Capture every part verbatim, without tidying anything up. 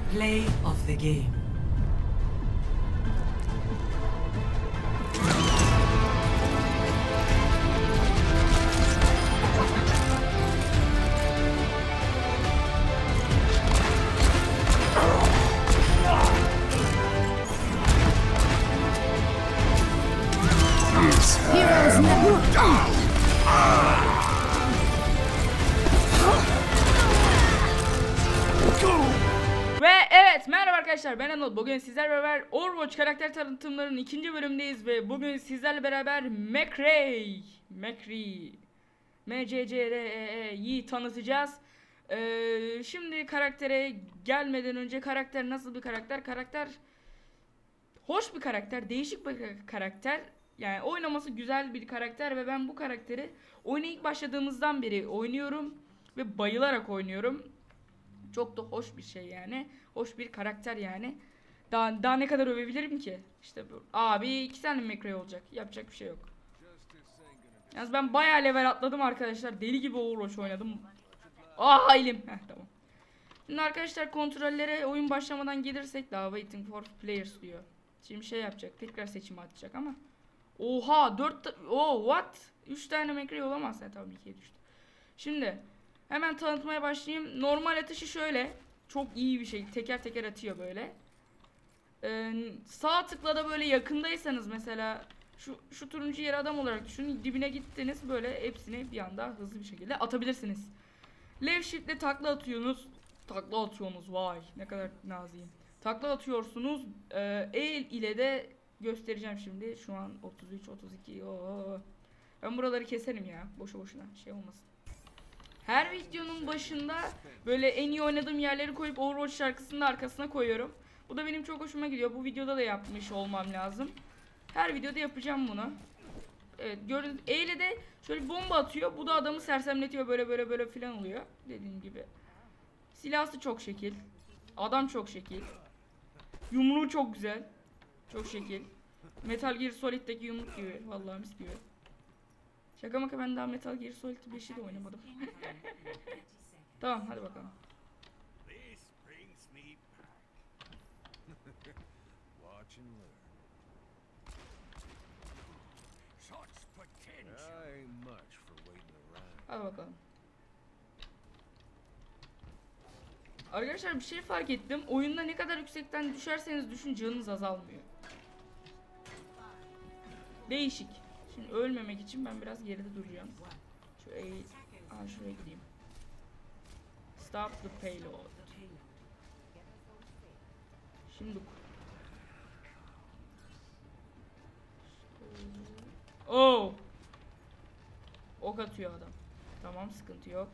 Play of the game. Heroes never die. Ve evet, merhaba arkadaşlar, ben Anıl. Bugün sizlerle beraber Overwatch karakter tanıtımlarının ikinci bölümündeyiz ve bugün sizlerle beraber McCree McCree M C C R E E'yi tanıtacağız. Ee, şimdi karaktere gelmeden önce karakter nasıl bir karakter? Karakter hoş bir karakter, değişik bir karakter. Yani oynaması güzel bir karakter ve ben bu karakteri oyuna ilk başladığımızdan beri oynuyorum ve bayılarak oynuyorum. Çok da hoş bir şey yani. Hoş bir karakter yani. Daha, daha ne kadar övebilirim ki? İşte bu. Abi iki tane McCree olacak. Yapacak bir şey yok. Yalnız ben bayağı level atladım arkadaşlar. Deli gibi Overwatch oynadım. Aa elim. Heh, tamam. Şimdi arkadaşlar kontrollere oyun başlamadan gelirsek daha waiting for players diyor. Şimdi şey yapacak. Tekrar seçimi atacak ama. Oha dört. Oh what? üç tane McCree olamaz. Ha, tabii ikiye düştü. Şimdi hemen tanıtmaya başlayayım. Normal atışı şöyle. Çok iyi bir şey. Teker teker atıyor böyle. Ee, sağ tıkla da böyle yakındaysanız mesela şu şu turuncu yere adam olarak düşünün. Dibine gittiniz, böyle hepsini bir anda hızlı bir şekilde atabilirsiniz. Left shift'le takla atıyorsunuz. Takla atıyorsunuz. Vay ne kadar naziyim. Takla atıyorsunuz. Ee, E ile de göstereceğim şimdi. Şu an otuz üç otuz iki. Oo. Ben buraları keserim ya. Boşu boşuna şey olmasın. Her videonun başında böyle en iyi oynadığım yerleri koyup Overwatch şarkısını da arkasına koyuyorum. Bu da benim çok hoşuma gidiyor. Bu videoda da yapmış olmam lazım. Her videoda yapacağım bunu. Evet, gördüğünüz E ile de şöyle bir bomba atıyor. Bu da adamı sersemletiyor, böyle böyle böyle filan oluyor. Dediğim gibi. Silahı çok şekil. Adam çok şekil. Yumruğu çok güzel. Çok şekil. Metal Gear Solid'deki yumruk gibi. Vallahi mis gibi. Şaka maka, ben daha Metal Gear Solid beşi de oynamadım. Tamam hadi bakalım. Hadi bakalım. Arkadaşlar bir şey fark ettim. Oyunda ne kadar yüksekten düşerseniz düşün canınız azalmıyor. Değişik. Şimdi ölmemek için ben biraz geride duracağım. Şöyle Aa, şuraya gideyim. Stop the payload. Şimdi Oh! Ok atıyor adam. Tamam, sıkıntı yok.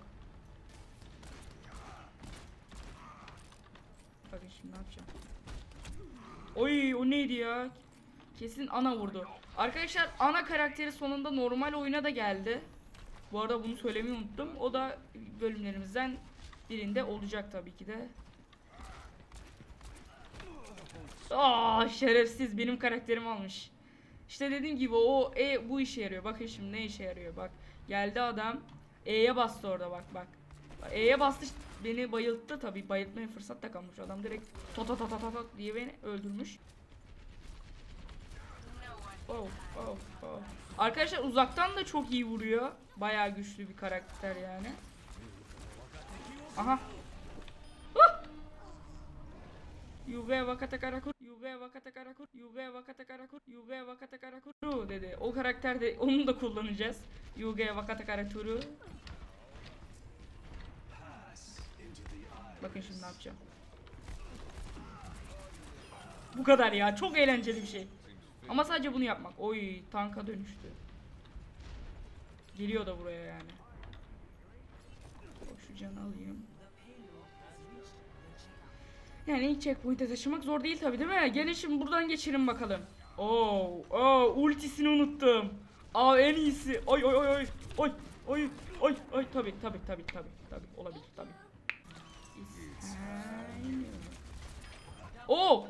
Bakın şimdi ne yapacağım. Oy, o neydi ya? Kesin ana vurdu. Arkadaşlar ana karakteri sonunda normal oyuna da geldi. Bu arada bunu söylemeyi unuttum. O da bölümlerimizden birinde olacak tabii ki de. Aa, şerefsiz benim karakterimi almış. İşte dediğim gibi o E bu işe yarıyor. Bakın şimdi ne işe yarıyor bak. Geldi adam. E'ye bastı orada bak bak. E'ye bastı, beni bayılttı tabii. Bayıltmaya fırsat da kalmış. Adam direkt tot tot tot tot diye beni öldürmüş. Oh, oh, oh. Arkadaşlar uzaktan da çok iyi vuruyor. Bayağı güçlü bir karakter yani. Aha. Yuve vakata karakur, Yuve vakata karakur, Yuve vakata karakur, Yuve vakata karakur dedi. O karakter de onu da kullanacağız. Yuve vakata karakuru. Bakın şimdi ne yapacağım. Bu kadar ya, çok eğlenceli bir şey. Ama sadece bunu yapmak. Oy, tanka dönüştü. Geliyor da buraya yani. Bak şu canı alayım. Yani ilk checkpoint'e taşımak zor değil tabi, değil mi? Gelin şimdi buradan geçirin bakalım. Oo, oo, ultisini unuttum. Aa, en iyisi. Oy oy oy oy. Oy oy oy oy, tabi tabi tabi tabi tabi olabilir tabi. Oo.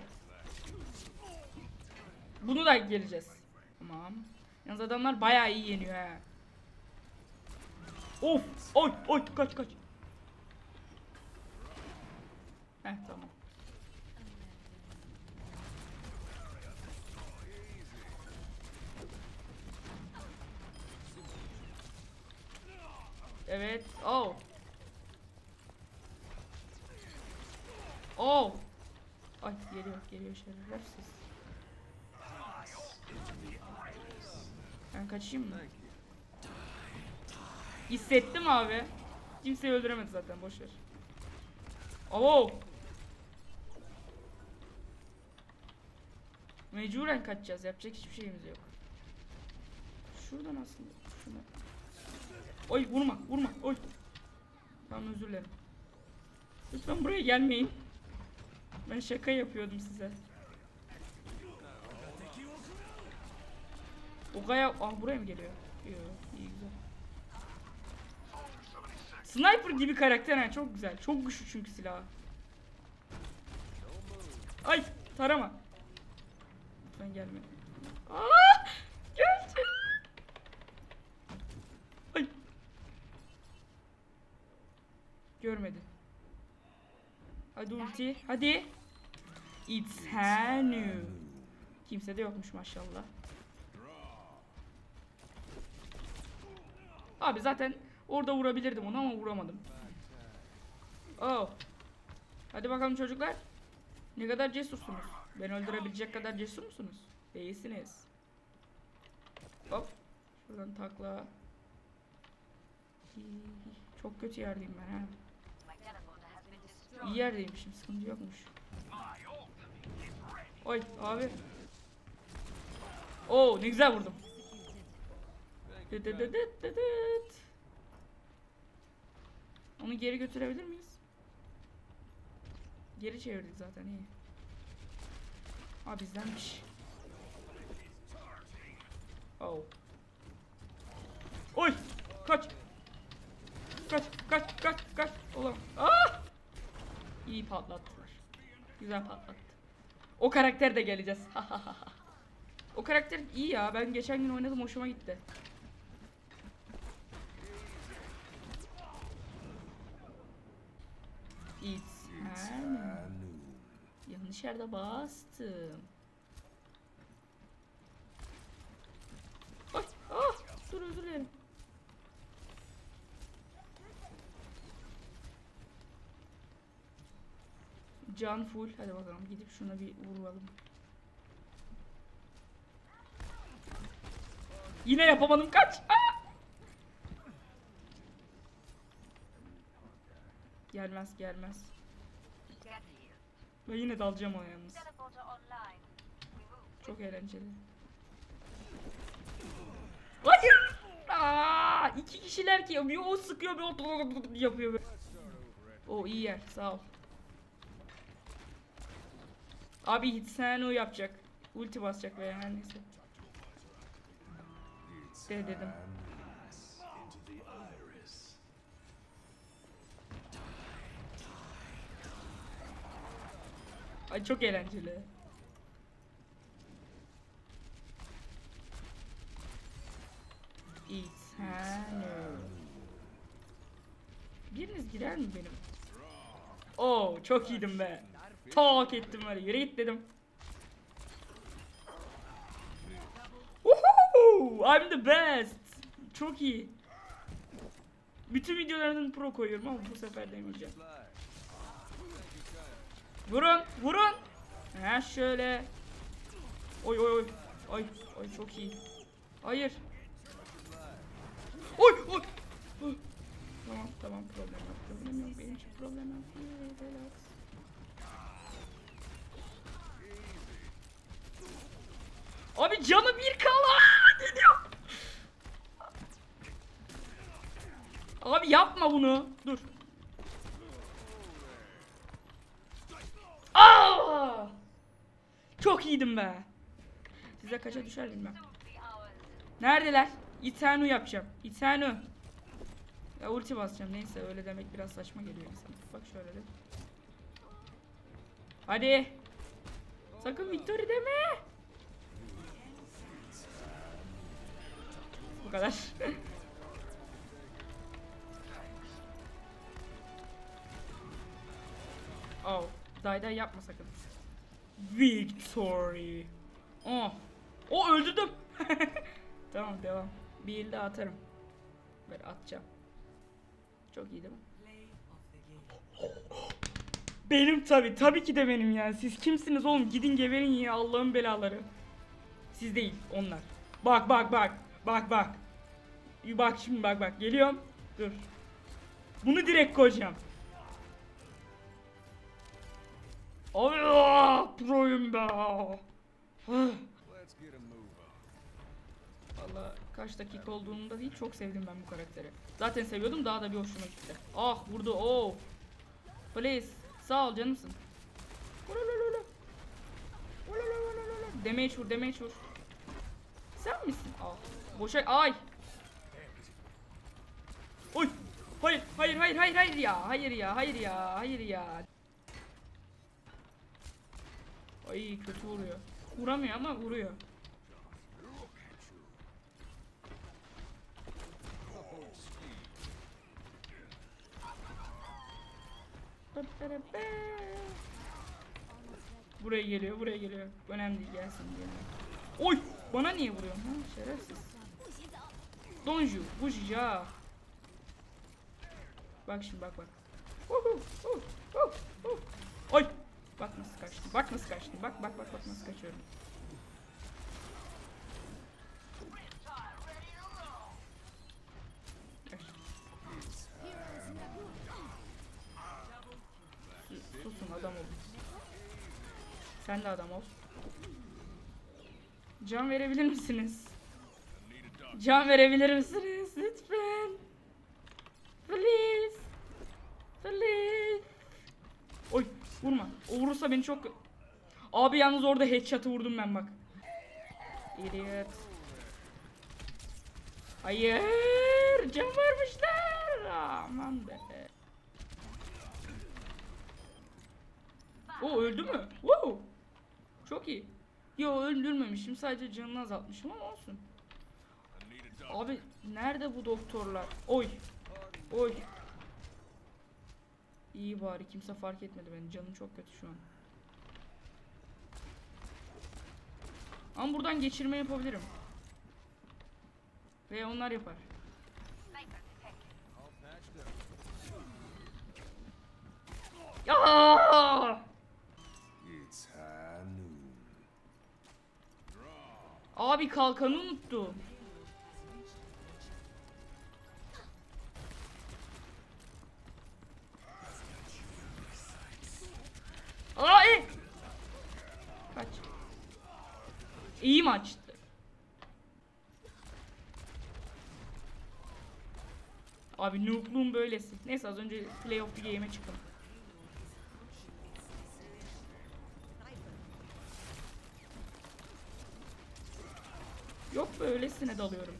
Bunu da geleceğiz. Tamam. Yalnız adamlar bayağı iyi yeniyor ha. Of, oy oy, kaç kaç. Heh, tamam. Evet. Oh. Oh. Ay geliyor geliyor şerefsiz. Ben kaçayım mı? Hissettim abi. Kimseyi öldüremedi zaten, boşver. Oh. Mecburen kaçacağız. Yapacak hiçbir şeyimiz yok. Şuradan aslında. Şuna. Oy vurma vurma. Oy. Tamam özür dilerim. Lütfen buraya gelmeyin. Ben şaka yapıyordum size. O gaya... Ah buraya mı geliyor? Yok iyi güzel. Sniper gibi karakter yani, çok güzel. Çok güçlü çünkü silahı. Ay tarama. Lütfen gelme. Aa! Geldi. Ay. Görmedi. Hadi ulti. Hadi. It's Hanu. Kimse de yokmuş maşallah. Abi zaten orada vurabilirdim onu ama vuramadım. Oh. Hadi bakalım çocuklar. Ne kadar cesursunuz? Beni öldürebilecek kadar cesur musunuz? Değilsiniz. Hop. Şuradan takla. Çok kötü yerdeyim ben ha. İyi yerdeymişim, sıkıntı yokmuş. Oy abi. Oo ne güzel vurdum. Onu geri götürebilir miyiz? Geri çevirdik zaten, iyi. Aa bizdenmiş. Oh. Oy! Kaç! Kaç! Kaç! Kaç! Kaç! Olamaz. Aa! İyi patlattılar. Güzel patlattı. O karakter de geleceğiz. O karakter iyi ya. Ben geçen gün oynadım, hoşuma gitti. It's Hanu. Yanlış yerde bastım. Ay, ah, dur özür dilerim. Can full. Hadi bakalım gidip şuna bir vuralım. Yine yapamadım, kaç. Aa! Gelmez gelmez. Ben yine dalacağım ona yalnız. Çok eğlenceli. Hayır. Aa, iki kişiler ki bir o sıkıyor bir o yapıyor. O iyi yer, sağ ol. Abi hiç sen o yapacak. Ulti basacak veya her neyse. De dedim. Ay çok eğlenceli. It's Hanu. Biriniz girer mi benim? Oo çok iyiydim be. Tak ettim böyle. Yürü git dedim. Woohoo! I'm the best. Çok iyi. Bütün videolarının pro koyuyorum ama bu sefer demeyeceğim. Vurun, vurun. Ha şöyle. Oy oy oy. Ay, ay çok iyi. Hayır. Oy oy. Oy. Tamam tamam, problem yok. Problem yok. Benim için problem yok. Relax. Abi canı bir kala geliyor. Abi yapma bunu. Dur. Aa! Çok iyiydim be. Size kaça düşer bilmem. Neredeler? İtanu yapacağım. İtanu. Ya ulti basacağım. Neyse öyle demek biraz saçma geliyor insana. Bak şöyle de. Hadi. Sakın victory deme. Bu kadar. Oh, day day yapma sakın. Victory. Oh. O öldürdüm. Tamam devam. Bir elde atarım. Böyle atacağım. Çok iyi değil mi? Benim tabi, tabii ki de benim yani. Siz kimsiniz oğlum? Gidin geberin ya Allah'ın belaları. Siz değil, onlar. Bak bak bak. Bak bak. Bak şimdi bak bak. Geliyorum. Dur. Bunu direkt koyacağım. Allah, proyum be. Valla kaç dakika olduğunu da değil, çok sevdim ben bu karakteri. Zaten seviyordum, daha da bir hoşuma gitti. Ah vurdu, oh. Please, sağ ol canımsın. Damage vur, damage vur. Sen misin? Ah, boşa, ay. Oy. Hayır, hayır, hayır, hayır, hayır ya. Hayır ya, hayır ya, hayır ya. Ay kötü vuruyor. Vuramıyor ama vuruyor. Buraya geliyor, buraya geliyor. Önemli değil, gelsin diye. Oy! Bana niye vuruyorsun ha? Şerefsiz. Donju, Bujija. Bak şimdi bak bak. Oy! Bak nasıl kaçtım. Bak nasıl kaçtım. Bak bak bak bak nasıl kaçıyorum. Susun, adam ol. Sen de adam ol. Can verebilir misiniz? Can verebilir misiniz? Lütfen. Please. Please. Oy vurma. O vurursa beni çok... Abi yalnız orada headshot'ı vurdum ben bak. Idiot. Hayır. Can vermişler. Aman be. O öldü mü? Wow. Çok iyi. Yo öldürmemişim. Sadece canını azaltmışım ama olsun. Abi nerede bu doktorlar? Oy. Oy. İyi bari kimse fark etmedi benim. Canım çok kötü şu an. Ama buradan geçirme yapabilirim. Ve onlar yapar. Ya! Abi kalkanı unuttum. Ay! Kaç. İyi maçtı. Abi noob'luğum böylesi. Neyse az önce play of the game'e çıktım. Yok böylesine dalıyorum.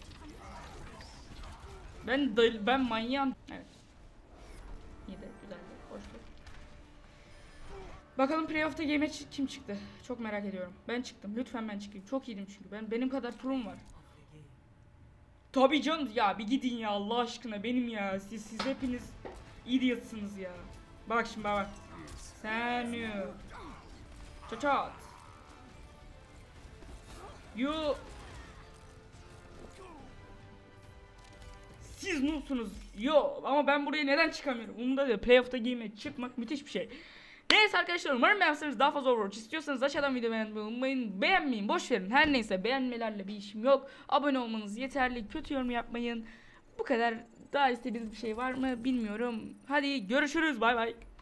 Ben da, ben manyağım. Evet. İyi de güzel de hoş ver. Bakalım playoff'ta game'e kim çıktı? Çok merak ediyorum. Ben çıktım. Lütfen ben çıkayım. Çok iyiydim çünkü. Ben benim kadar pro'm var. Tabii canım ya, bir gidin ya Allah aşkına, benim ya. Siz siz hepiniz idiotsınız ya. Bak şimdi bak. Sen you. Çat. You. Siz noobsunuz. Yo ama ben buraya neden çıkamıyorum? Umurumda değil. Playoff'ta game'e çıkmak müthiş bir şey. Neyse arkadaşlar, umarım beğenmişsiniz. Daha fazla Overwatch istiyorsanız aşağıdan videoyu beğenmeyi unutmayın. Beğenmeyin, boş verin. Her neyse, beğenmelerle bir işim yok. Abone olmanız yeterli. Kötü yorum yapmayın. Bu kadar. Daha istediğiniz bir şey var mı bilmiyorum. Hadi görüşürüz. Bay bay.